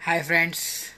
Hi friends.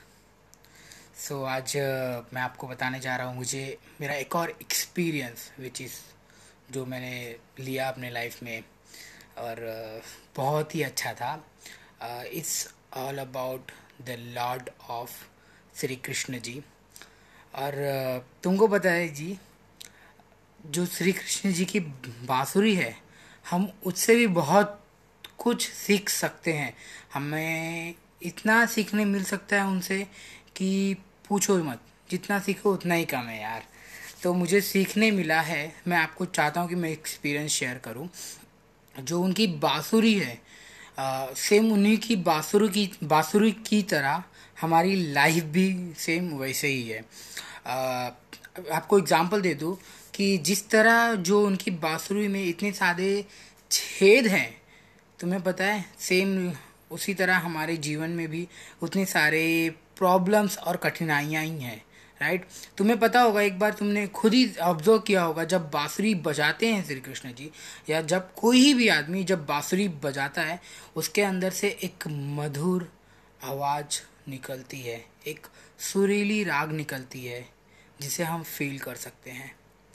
आज मैं आपको बताने जा रहा हूँ मुझे मेरा एक और एक्सपीरियंस विच इज़ जो मैंने लिया अपने लाइफ में और बहुत ही अच्छा था। It's all about the lord of Shri Krishna ji. और तुमको पता है जी, जो श्री कृष्ण जी की बांसुरी है, हम उससे भी बहुत कुछ सीख सकते हैं। हमें इतना सीखने मिल सकता है उनसे कि पूछो मत। जितना सीखो उतना ही कम है यार। तो मुझे सीखने मिला है, मैं आपको चाहता हूँ कि मैं एक्सपीरियंस शेयर करूँ। जो उनकी बांसुरी है, सेम उन्हीं की बांसुरी की तरह हमारी लाइफ भी सेम वैसे ही है। आपको एग्जांपल दे दूँ कि जिस तरह जो उनकी बांसुरी में इतने सारे छेद हैं, तुम्हें पता है सेम उसी तरह हमारे जीवन में भी उतने सारे प्रॉब्लम्स और कठिनाइयाँ ही हैं। राइट। तुम्हें पता होगा, एक बार तुमने खुद ही ऑब्जर्व किया होगा, जब बांसुरी बजाते हैं श्री कृष्ण जी, या जब कोई भी आदमी जब बांसुरी बजाता है, उसके अंदर से एक मधुर आवाज़ निकलती है, एक सुरीली राग निकलती है, जिसे हम फील कर सकते हैं।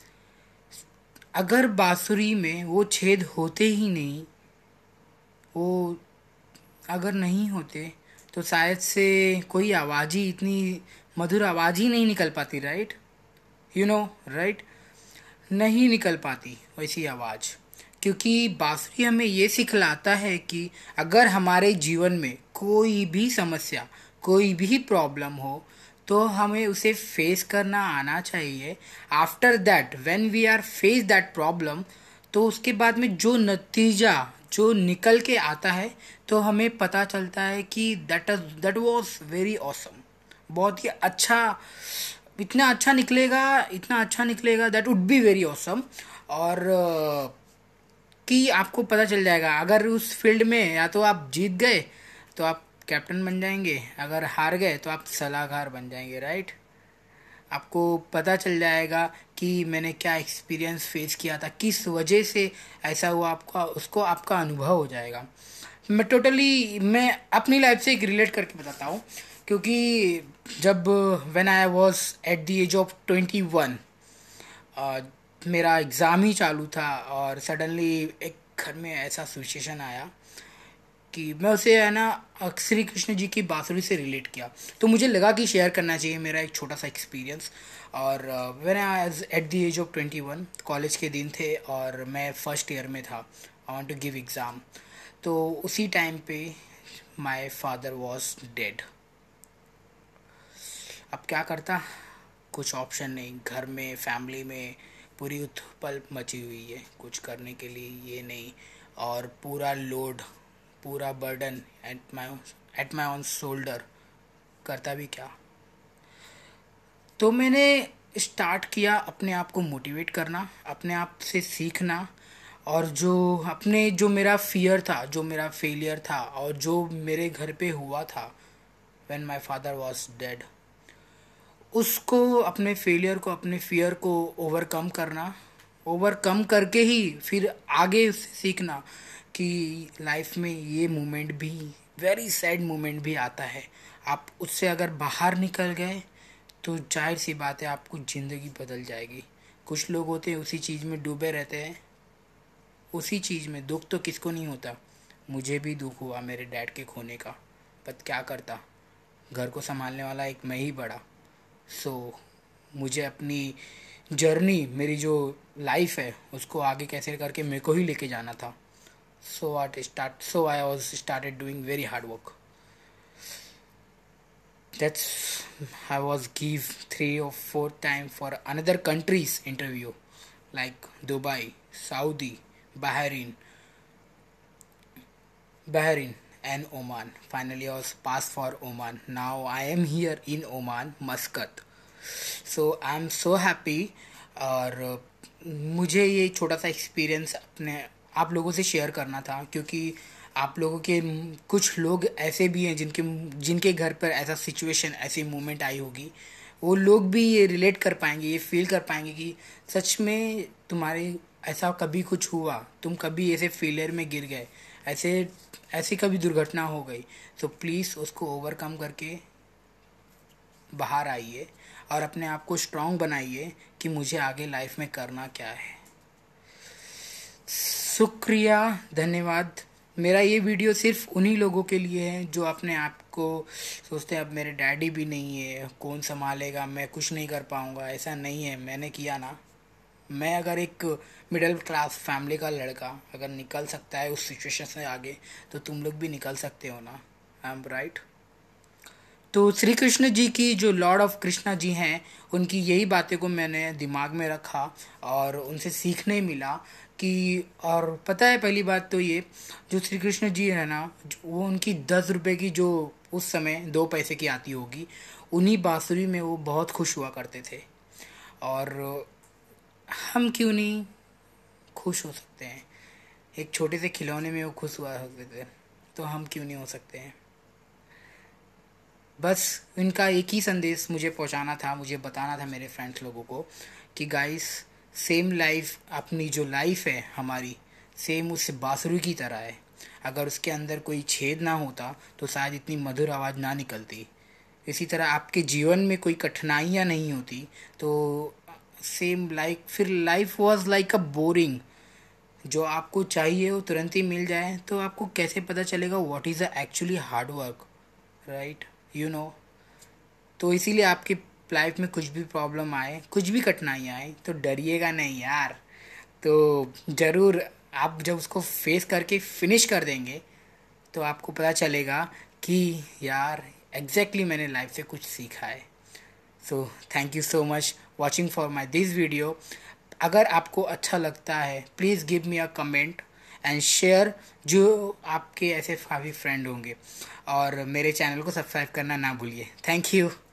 अगर बांसुरी में वो छेद होते ही नहीं, वो अगर नहीं होते, तो शायद से कोई आवाज़ ही इतनी मधुर आवाज़ ही नहीं निकल पाती। राइट। You know. राइट। नहीं निकल पाती वैसी आवाज़। क्योंकि बांसुरी हमें ये सिखलाता है कि अगर हमारे जीवन में कोई भी समस्या, कोई भी प्रॉब्लम हो, तो हमें उसे फेस करना आना चाहिए। After that when we are face that problem, तो उसके बाद में जो नतीजा जो निकल के आता है, तो हमें पता चलता है कि दैट वाज वेरी ऑसम। बहुत ही अच्छा, इतना अच्छा निकलेगा, इतना अच्छा निकलेगा, that would be very awesome. और कि आपको पता चल जाएगा, अगर उस फील्ड में या तो आप जीत गए तो आप कैप्टन बन जाएंगे, अगर हार गए तो आप सलाहकार बन जाएंगे। राइट। आपको पता चल जाएगा कि मैंने क्या एक्सपीरियंस फेस किया था, किस वजह से ऐसा हुआ, आपका उसको आपका अनुभव हो जाएगा। मैं अपनी लाइफ से एक रिलेट करके बताता हूँ। क्योंकि जब when I was at the age of 21, मेरा एग्ज़ाम ही चालू था और सडनली एक घर में ऐसा सिचुएशन आया कि मैं उसे है ना श्री कृष्ण जी की बांसुरी से रिलेट किया। तो मुझे लगा कि शेयर करना चाहिए मेरा एक छोटा सा एक्सपीरियंस। और when I was at the age of 21, college के दिन थे और मैं फर्स्ट ईयर में था। I want to give exam. तो उसी टाइम पे माय फादर वाज डेड। अब क्या करता, कुछ ऑप्शन नहीं, घर में फैमिली में पूरी उथल मची हुई है, कुछ करने के लिए ये नहीं। और पूरा लोड, पूरा burden at my on shoulder, करता भी क्या। तो मैंने स्टार्ट किया अपने आप को मोटिवेट करना, अपने आप से सीखना। और जो मेरा फियर था, जो मेरा फेलियर था, और जो मेरे घर पे हुआ था when my father was dead, उसको, अपने फेलियर को, अपने फियर को ओवरकम करना, ओवरकम करके ही फिर आगे उससे सीखना कि लाइफ में ये मोमेंट भी, वेरी सैड मोमेंट भी आता है। आप उससे अगर बाहर निकल गए तो जाहिर सी बात है आपको ज़िंदगी बदल जाएगी। कुछ लोग होते हैं उसी चीज़ में डूबे रहते हैं, उसी चीज़ में। दुख तो किसको नहीं होता, मुझे भी दुख हुआ मेरे डैड के खोने का, पर क्या करता, घर को संभालने वाला एक मैं ही बड़ा। सो मुझे अपनी जर्नी, मेरी जो लाइफ है, उसको आगे कैसे करके मेरे को ही लेके जाना था। So I was started doing very hard work. That's I was give 3 or 4 times for another countries interview like Dubai, Saudi, Bahrain, Bahrain and Oman. Finally, I was passed for Oman. Now I am here in Oman, Muscat. So I'm so happy। और मुझे ये छोटा सा experience अपने आप लोगों से share करना था, क्योंकि आप लोगों के कुछ लोग ऐसे भी हैं जिनके जिनके घर पर ऐसा सिचुएशन, ऐसी मोमेंट आई होगी। वो लोग भी ये रिलेट कर पाएंगे, ये फील कर पाएंगे कि सच में तुम्हारे ऐसा कभी कुछ हुआ, तुम कभी ऐसे फेलियर में गिर गए, ऐसे ऐसी कभी दुर्घटना हो गई तो प्लीज़ उसको ओवरकम करके बाहर आइए और अपने आप को स्ट्रांग बनाइए कि मुझे आगे लाइफ में करना क्या है। शुक्रिया, धन्यवाद। मेरा ये वीडियो सिर्फ उन्हीं लोगों के लिए है जो अपने आप को सोचते हैं अब मेरे डैडी भी नहीं है, कौन संभालेगा, मैं कुछ नहीं कर पाऊँगा। ऐसा नहीं है, मैंने किया ना। मैं अगर एक मिडिल क्लास फैमिली का लड़का अगर निकल सकता है उस सिचुएशन से आगे, तो तुम लोग भी निकल सकते हो ना। I am right. तो श्री कृष्ण जी की जो लॉर्ड ऑफ कृष्णा जी हैं, उनकी यही बातें को मैंने दिमाग में रखा और उनसे सीखने मिला कि, और पता है पहली बात तो ये, जो श्री कृष्ण जी है ना, वो उनकी 10 रुपए की जो उस समय 2 पैसे की आती होगी, उन्हीं बांसुरी में वो बहुत खुश हुआ करते थे। और हम क्यों नहीं खुश हो सकते हैं? एक छोटे से खिलौने में वो खुश हुआ करते थे, तो हम क्यों नहीं हो सकते हैं? बस इनका एक ही संदेश मुझे पहुंचाना था, मुझे बताना था मेरे फ्रेंड्स लोगों को कि गाइस, सेम लाइफ, अपनी जो लाइफ है हमारी, सेम उस बांसुरी की तरह है। अगर उसके अंदर कोई छेद ना होता तो शायद इतनी मधुर आवाज़ ना निकलती। इसी तरह आपके जीवन में कोई कठिनाइयाँ नहीं होती तो सेम लाइक, फिर life was like a boring. जो आपको चाहिए वो तुरंत ही मिल जाए तो आपको कैसे पता चलेगा what is the actually hard work, right? You know. तो इसीलिए आपकी लाइफ में कुछ भी प्रॉब्लम आए, कुछ भी कठिनाई आए, तो डरिएगा नहीं यार। तो ज़रूर आप जब उसको फेस करके फिनिश कर देंगे तो आपको पता चलेगा कि यार एग्जैक्टली मैंने लाइफ से कुछ सीखा है। So thank you so much watching for my this video. अगर आपको अच्छा लगता है please give me a comment and share, जो आपके ऐसे काफ़ी फ्रेंड होंगे, और मेरे चैनल को सब्सक्राइब करना ना भूलिए। Thank you.